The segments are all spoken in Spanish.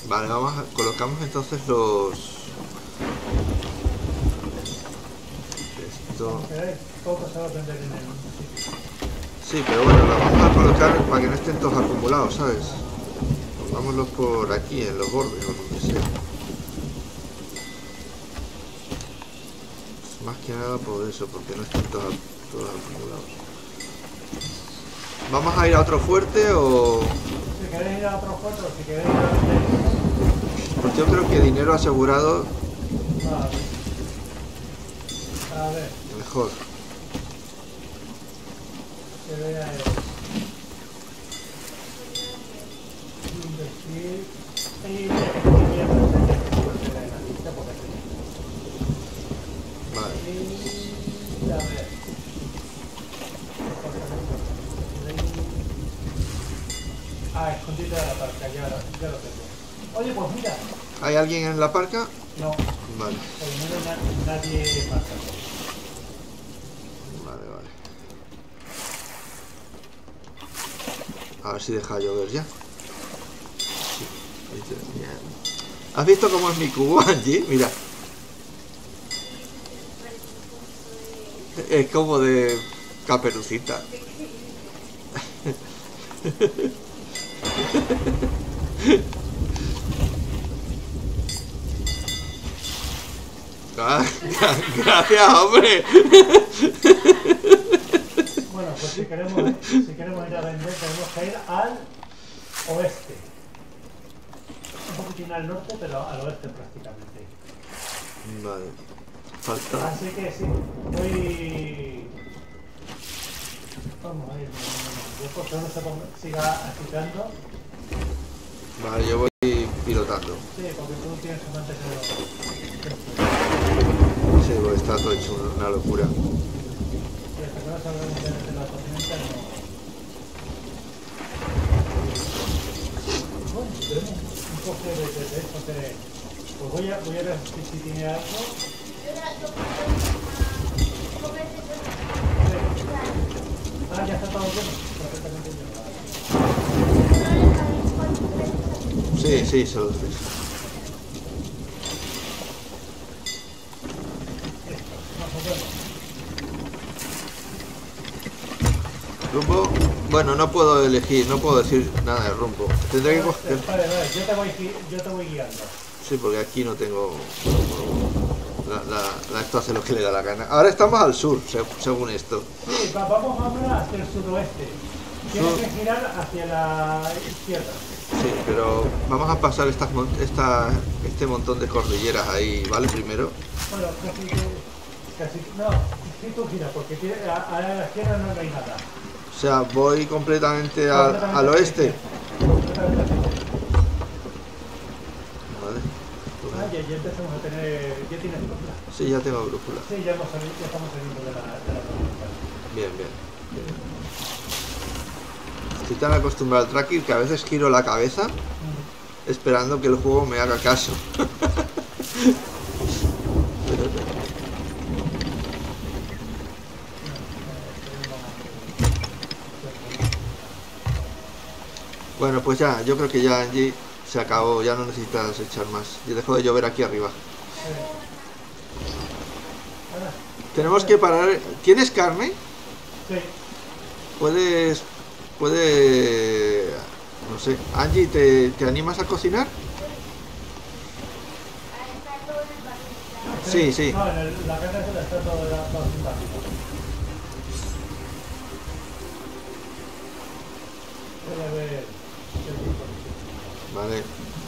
Vale, colocamos entonces los... Esto... Poco se va a prender en el sitio. Sí, pero bueno, lo vamos a colocar para que no estén todos acumulados, ¿sabes? Pongámoslos por aquí, en los bordes o donde sea. Más que nada por eso, porque no estén todos acumulados. ¿Vamos a ir a otro fuerte o...? Si queréis ir a otro fuerte o si queréis ir a vender... Pues yo creo que dinero asegurado... Vale. A ver. Mejor. Que vea el... Invertir... Y... Vale. Y... A ver... Ah, escondite de la parca, ya lo tengo. Oye, pues mira. ¿Hay alguien en la parca? No. Vale. Por lo menos nadie pasa. Vale, vale. A ver si deja llover ya. Sí. ¿Has visto cómo es mi cubo, Angie? Mira. Es como de Caperucita. Gracias, hombre. Bueno, pues si queremos ir a vender, tenemos que ir al oeste. Un poquitín al norte, pero al oeste prácticamente. Vale. Falta. Así que sí, voy... Vamos a ir. Después que uno se siga agitando. Vale, yo voy pilotando. Sí, porque tú tienes que mantenerlo. Sí, pues está todo hecho una locura. Y hasta que no salgamos de la tormenta, no. Bueno, tenemos un poco de eso que... Pues voy a ver si tiene algo. Ah, ya está todo lleno. Perfectamente lleno. Sí, sí, solo tres. Rumbo. Bueno, no puedo elegir, no puedo decir nada de rumbo. Tendré que coger. Vale, yo te voy guiando. Sí, porque aquí no tengo. Esto hace lo que le da la gana. Ahora estamos al sur, según esto. Sí, vamos ahora hacia el suroeste. Tienes que girar hacia la izquierda. Sí, pero vamos a pasar este montón de cordilleras ahí, ¿vale? Primero. Bueno, casi no, sí tú giras, porque a la izquierda no hay nada. O sea, voy completamente al oeste. Completamente así. Vale. Ah, ya empezamos a tener... ¿Ya tienes brújula? Sí, ya tengo brújula. Sí, ya estamos saliendo de la tormenta. Bien, bien. Estoy tan acostumbrado al tracking que a veces giro la cabeza esperando que el juego me haga caso. Bueno, pues ya, yo creo que ya Angie se acabó, ya no necesitas echar más. Ya dejó de llover aquí arriba. Tenemos que parar. ¿Tienes carne? Sí. Puede, no sé, Angie, ¿te animas a cocinar? Sí, sí. No, la carne se la está todo simpático. Voy a ver qué tipo. Vale.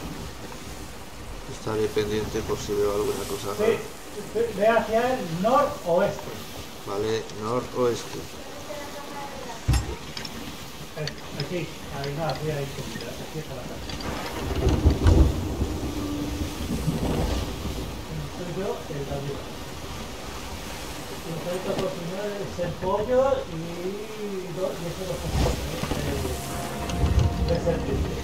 Estaré pendiente por si veo alguna cosa rara. Sí, ve hacia el noroeste. Vale, noroeste. Aquí, ahí no, aquí está la casa. Soy yo, el David. El reto cocinar es el pollo y eso lo de serpiente.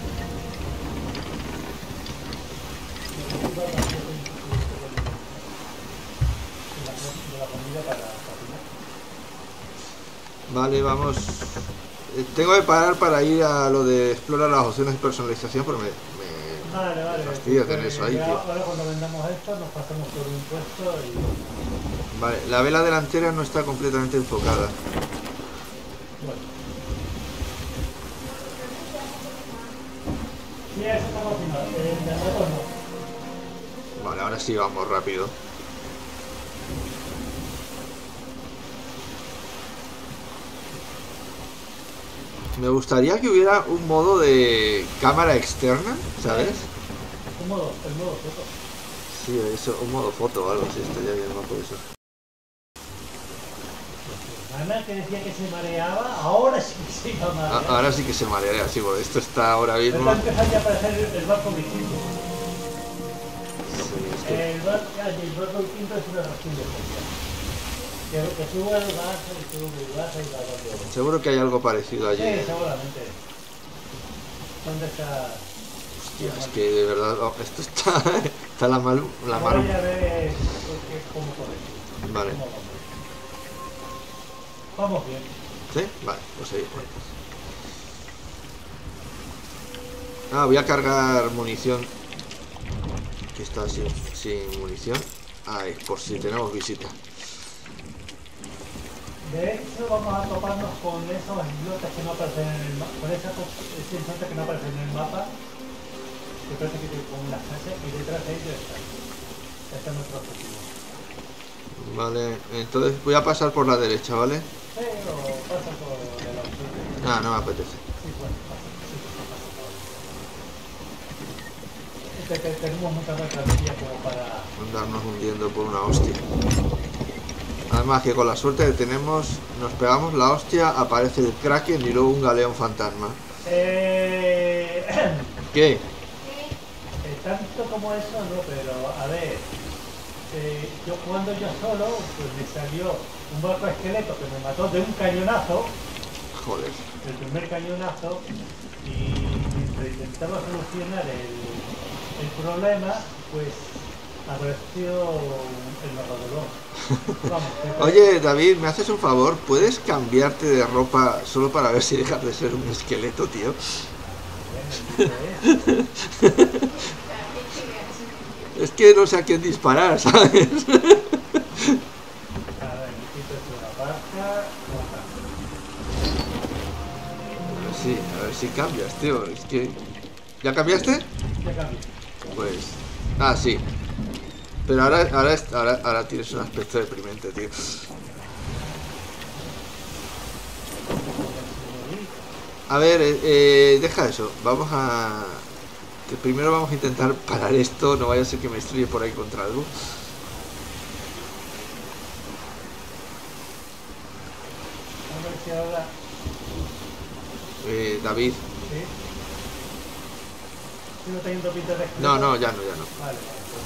De la comida para cocinar. Vale, vamos. Tengo que parar para ir a lo de explorar las opciones de personalización, pero Vale, vale. Fastidio tener eso ahí, Ya tío. ahora cuando vendamos esto nos pasamos por un puesto y... Vale, la vela delantera no está completamente enfocada. Bueno. Sí, eso estamos haciendo. El de motor no. Vale, ahora sí vamos rápido. Me gustaría que hubiera un modo de cámara externa, ¿sabes? El modo foto. Sí, eso, un modo foto o algo así, estaría bien bajo eso. Además que decía que se mareaba, ahora sí que se iba a marear. Ahora sí que se marearía, sí, porque esto está ahora Pero mismo... está empezando a aparecer el barco distinto. Sí, es que... El barco distinto es una razón de especial. Que sube el gas y sube el gas y va a... Seguro que hay algo parecido allí. Sí, seguramente. ¿Dónde está? Hostia, es que de verdad, oh, esto está la mal... Ahora ya ves cómo corre. Vale. Cómo vamos bien. ¿Sí? Vale, pues ahí. Ah, voy a cargar munición. Que está sin munición. Ahí, por si tenemos visita. De hecho, vamos a toparnos con esos islotes que no aparecen en el mapa, con esas islotes que no aparecen en el mapa, que parece que tienen como unas casas, y detrás de ellos están. Este es nuestro objetivo. Vale, entonces voy a pasar por la derecha, ¿vale? Sí, o pasa por el auto. Ah, no me apetece. Sí, bueno, pasa. Sí, pasa. Tenemos mucha mercancía como para... Andarnos hundiendo por una hostia. Además que con la suerte que tenemos, nos pegamos la hostia, aparece el Kraken y luego un galeón fantasma. ¿Qué? Tanto como eso no, pero a ver, yo jugando yo solo, pues me salió un barco esqueleto que me mató de un cañonazo, Joder. el primer cañonazo, y mientras intentaba solucionar el problema, pues apareció el narrador. Vamos, Oye, David, ¿me haces un favor? ¿Puedes cambiarte de ropa solo para ver si dejas de ser un esqueleto, tío? Es que no sé a quién disparar, ¿sabes? A ver, quito una barca. Sí, a ver si cambias, tío. Es que... ¿Ya cambiaste? Ya cambié. Pues... Ah, sí. Pero ahora tienes un aspecto deprimente, tío. A ver, deja eso. Vamos a... Que primero vamos a intentar parar esto. No vaya a ser que me estrelle por ahí contra algo. A ver si ahora... David. ¿Sí? ¿Sigo teniendo pinta de esqueleto? No, ya no. Vale, vale.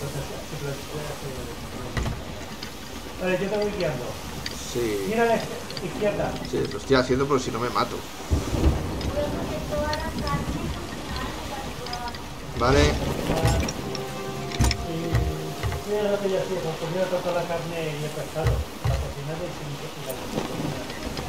Vale, yo te voy guiando. Sí. Mira a la izquierda. Sí, lo estoy haciendo por si no me mato. Vale. Y mira lo que yo hacía, comía toda la carne y el pescado. La cocinada y sin cocinar.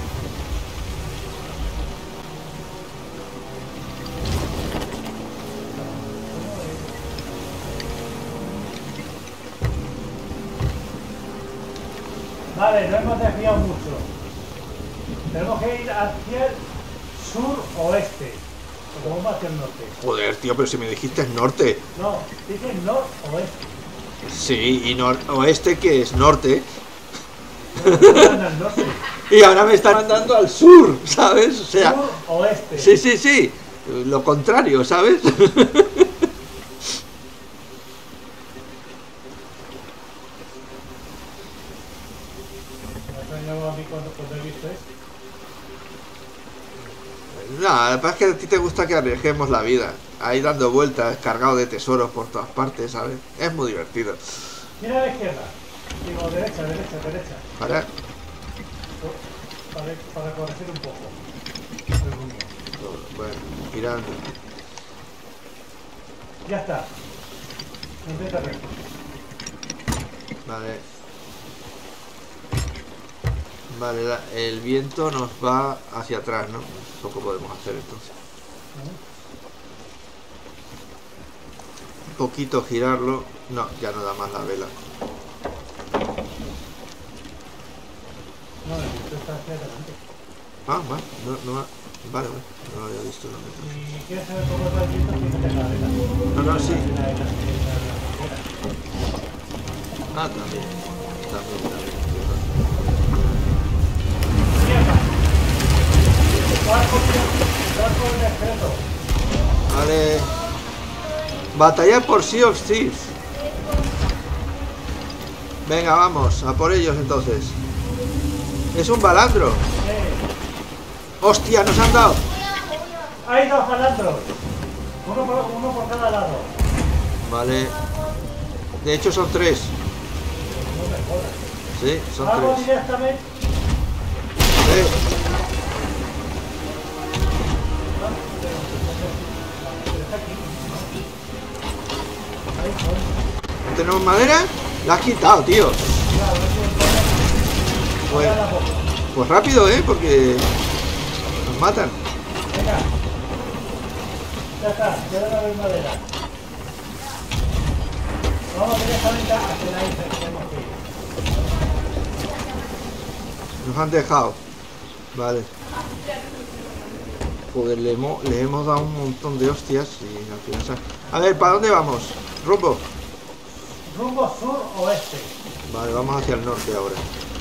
Vale, no hemos desviado mucho. Tenemos que ir hacia el sur-oeste. Porque vamos hacia el norte. Joder, tío, pero si me dijiste norte. No, dice nor-oeste. Sí, y oeste que es norte. Al norte. Y ahora me están mandando al sur, ¿sabes? O sea, sur-oeste. sí. Lo contrario, ¿sabes? Cuando he visto esto. No, lo que pasa es que a ti te gusta que arriesguemos la vida. Ahí dando vueltas, cargado de tesoros por todas partes, ¿sabes? Es muy divertido. Mira a la izquierda. Digo, derecha. ¿Vale? Para corregir un poco el rumbo. Bueno, girando. Ya está. Intenta recto. Vale. Vale, el viento nos va hacia atrás, ¿no? Poco podemos hacer entonces. poquito girarlo. No, ya no da más la vela. No, esto está hacia adelante. Ah, vale, vale, no lo había visto. No, Si quieres saber cómo va el viento, fíjate en la vela. no, sí. En la Ah, también. barco de secreto. Vale. Batalla por Sea of Thieves. Venga, vamos, a por ellos entonces. Es un balandro. ¡Hostia, nos han dado! Hay dos balandros. Uno por cada lado. Vale. De hecho son 3. No me jodas. Sí, son Vamos 3. directamente. ¿No tenemos madera? La has quitado, tío. Pues rápido, porque nos matan. Venga. Ya está, ya debe haber madera. Vamos directamente hacia la isla que tenemos que ir. Nos han dejado. Vale. Joder, le hemos dado un montón de hostias y al final se... A ver, ¿para dónde vamos? Rumbo. Rumbo sur-oeste. Vale, vamos hacia el norte ahora.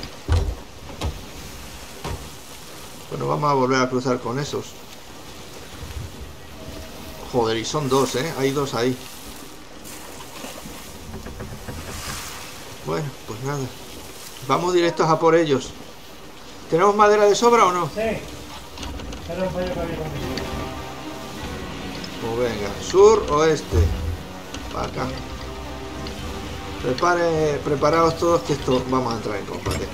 Bueno, vamos a volver a cruzar con esos. Joder, y son 2, hay 2 ahí. Bueno, pues nada. Vamos directos a por ellos. ¿Tenemos madera de sobra o no? Sí. Era un fallo que había conmigo. Pues venga, sur, oeste. Para acá. Preparaos todos que esto vamos a entrar en combate.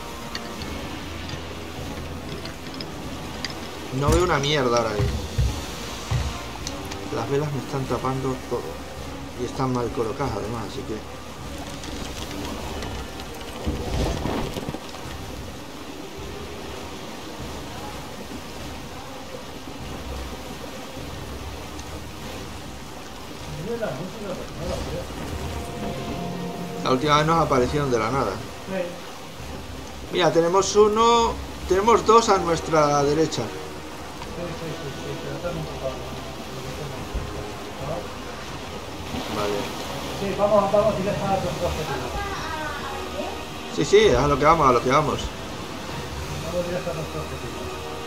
No veo una mierda ahora mismo. Las velas me están tapando todo. Y están mal colocadas además, así que... La última vez nos aparecieron de la nada. Sí. Mira, tenemos uno... Tenemos 2 a nuestra derecha. Sí, pero están un poco... Vale. Sí, vamos directo a nuestro objetivo. Sí, a lo que vamos, Vamos directo a nuestro objetivo.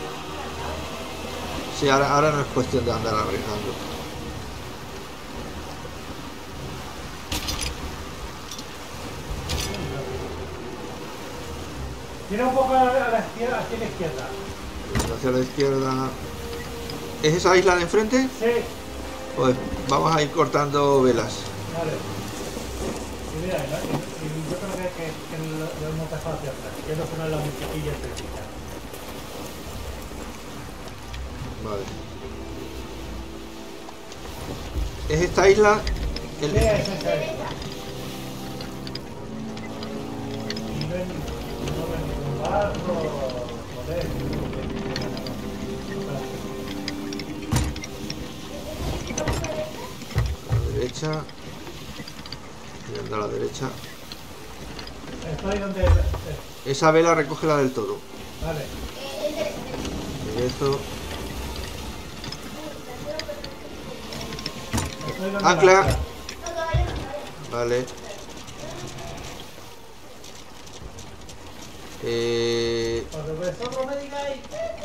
Sí, ahora no es cuestión de andar arriesgando. Tira un poco a la izquierda, hacia la izquierda. Hacia la izquierda. ¿Es esa isla de enfrente? Sí. Pues vamos a ir cortando velas. Vale. Y mira, yo creo que lo hemos dejado hacia atrás. Que no son las musiquillas típicas. Vale. ¿Es esta isla? Sí, es esa isla. Y no ven ningún barco, joder. A la derecha. Mirando a la derecha. Estoy donde... Esa vela recoge la del todo. Vale. Y esto. Estoy donde Ancla. la- Vale. Cuando vosotros me digáis...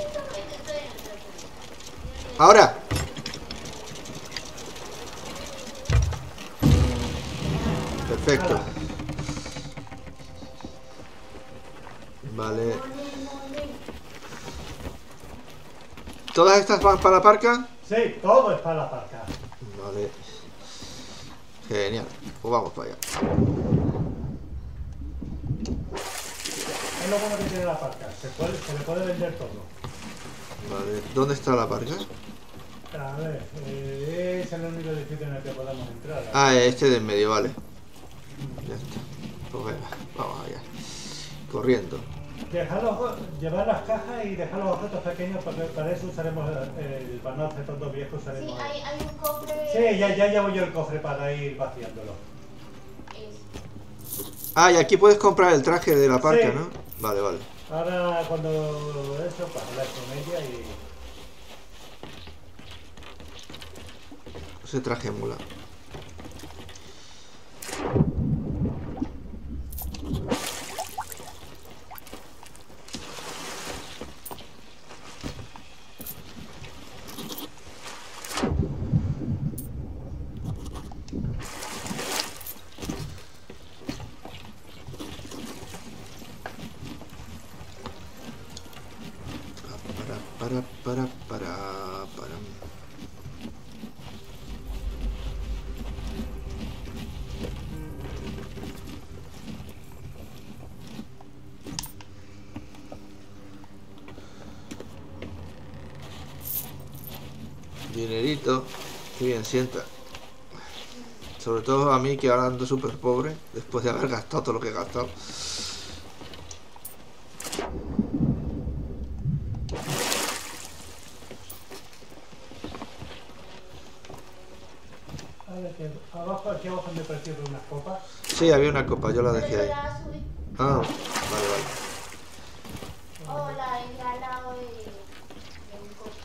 Ahora. Perfecto. Vale. ¿Todas estas van para la parca? Sí, todo es para la parca. Vale. Genial. Pues vamos para allá. Es lo bueno que tiene la parca. Se le puede vender todo. Vale. ¿Dónde está la parca? A ver, es el único edificio en el que podamos entrar. Ah, este de en medio, vale. Ya está. Pues venga, vamos allá. Corriendo. Llevar las cajas y dejar los objetos pequeños, porque para eso usaremos para no hacer tanto viejo Sí, usaremos. hay un cofre. Sí, ya llevo yo el cofre para ir vaciándolo. Eso. Ah, y aquí puedes comprar el traje de la parca, Sí. ¿no? Vale, vale. Ahora cuando eso, pues hablar con ella y. Ese traje mola. Para. Dinerito, qué bien sienta. Sobre todo a mí, que ahora ando súper pobre, después de haber gastado todo lo que he gastado. Abajo, aquí abajo me parecieron unas copas. Sí, había una copa, yo la dejé Pero ahí. yo la subí. Ah, vale, vale. O la dejé al lado de un cofre.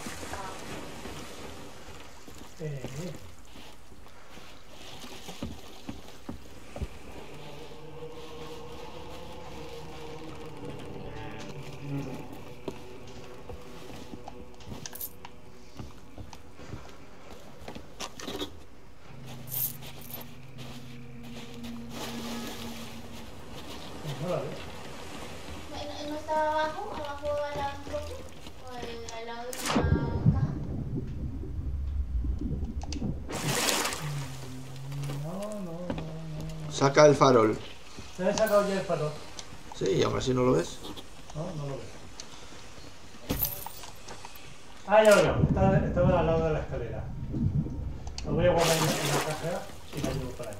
No la veo. ¿No estaba abajo? ¿Abajo al lado de un cofre? ¿O al lado de una caja? No. Saca el farol. Se he sacado ya el farol. Sí, y aún así no lo ves. No lo veo. Ah, ya lo veo. Estaba al lado de la escalera. Lo voy a guardar en la caja y la llevo para allá.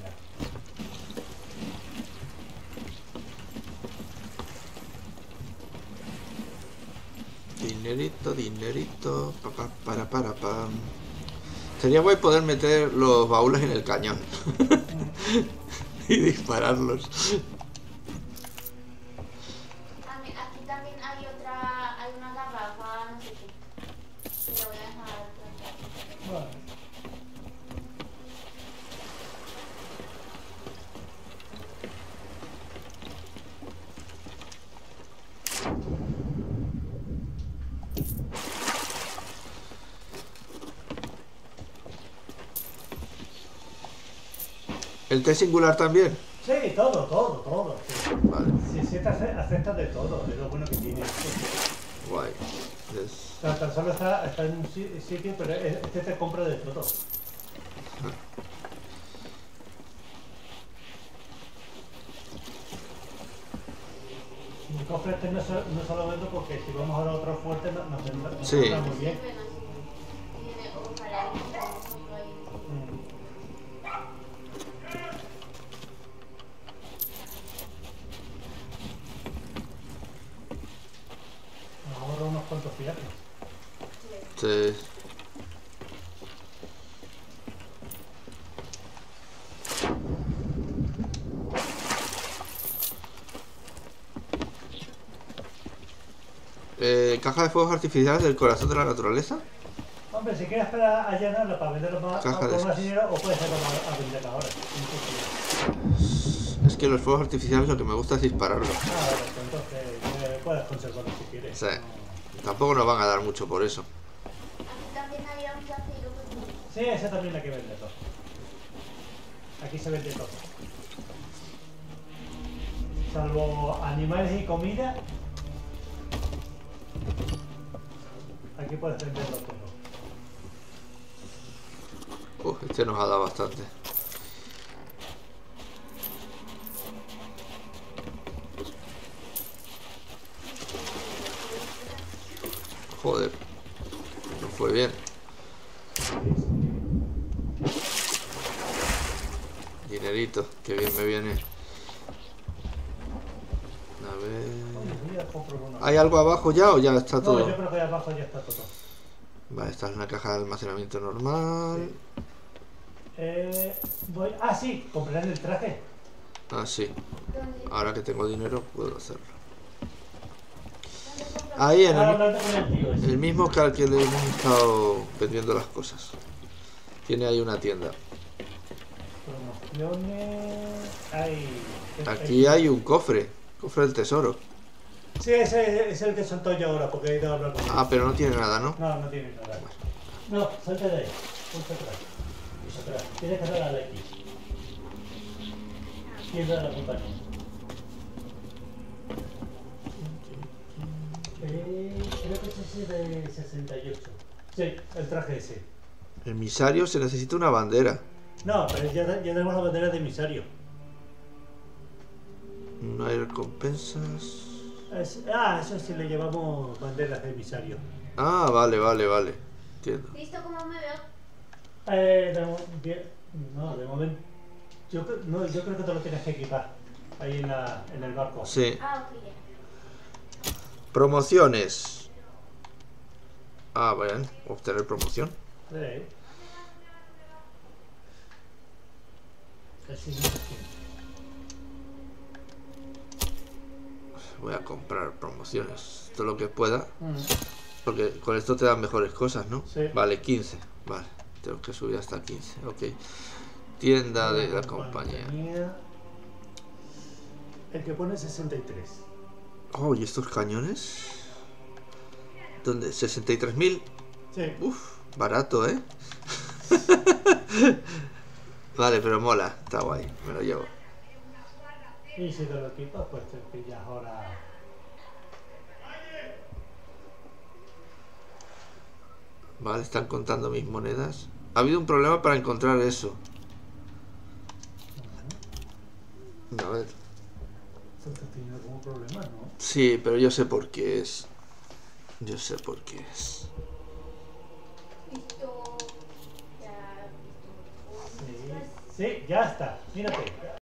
Dinerito. Pam. Sería guay poder meter los baúles en el cañón. Y dispararlos. Aquí también hay una garrafa, no sé qué. Se la voy a dejar plantada. Vale. ¿El T singular también? Sí, todo. Sí. Vale, Si te acepta de todo, es lo bueno que tiene. guay. O sea, tan solo está en un sitio, pero este te compra de todo. Mi cofre este no se lo vendo porque si vamos a otro fuerte nos Sí. entra muy bien. Ojalá y ahí. Nos ahorra unos cuantos fiates. Sí. Caja de fuegos artificiales del corazón de la naturaleza. Hombre, si quieres esperar a llenarla para venderlo más, Caja de por más esas. dinero, o puedes sacarlo a venderla ahora. Es que los fuegos artificiales lo que me gusta es dispararlos. Ah, vale, pues entonces puedes conservarlo si quieres. Sí. Tampoco nos van a dar mucho por eso. Aquí también había un zafiro. Sí, ese también hay que venderlo. Aquí se vende todo. Salvo animales y comida, aquí puedes venderlo todo. Este nos ha dado bastante. Joder. No fue bien. Dinerito, que bien me viene. A ver. Oye, mira, compro uno. ¿Hay algo abajo ya o ya está todo? No, yo creo que abajo ya está todo. Vale, esta es una caja de almacenamiento normal. Sí, compraré el traje. Ah, sí. ¿Dónde? Ahora que tengo dinero puedo hacerlo. ¿Dónde compras? Ahí en Ahora el, hablando con el tío ese. el mismo que al que le hemos estado vendiendo las cosas. Tiene ahí una tienda. Promociones. Aquí hay un cofre. Cofre del tesoro. Sí, ese es el que soltó yo ahora, porque he ido a hablar con él. Ah, pero no tiene nada, ¿no? No, no tiene nada. No, salte de ahí. Ponte atrás. Atrás. Tienes que dar a la X. Tienda de la compañía. Creo que es ese de 68. Sí, el traje ese. Emisario, se necesita una bandera. No, pero ya tenemos la bandera de emisario. No hay recompensas. Eso sí le llevamos banderas de emisario. Ah, vale, vale, vale. Entiendo. ¿Listo cómo me veo? De momento. Yo creo que te lo tienes que equipar. Ahí en el barco. Sí. Ah, ok, ya. Promociones. Ah, vayan. Obtener promoción. Sí. Casi no se tiene. Voy a comprar promociones. Todo lo que pueda. Porque con esto te dan mejores cosas, ¿no? Sí. Vale, 15. Vale. Tengo que subir hasta 15. Ok. Tienda de la compañía. El que pone 63. Oh, ¿y estos cañones? ¿Dónde? ¿63.000? Sí. Uf, barato, ¿eh? Vale, pero mola. Está guay. Me lo llevo. Y si te lo equipas, pues te pillas ahora. Vale, están contando mis monedas. Ha habido un problema para encontrar eso. A ver. Esto te tiene algún problema, ¿no? Sí, pero yo sé por qué es. Yo sé por qué es. Listo. Ya, listo. Sí, ya está. Mírate.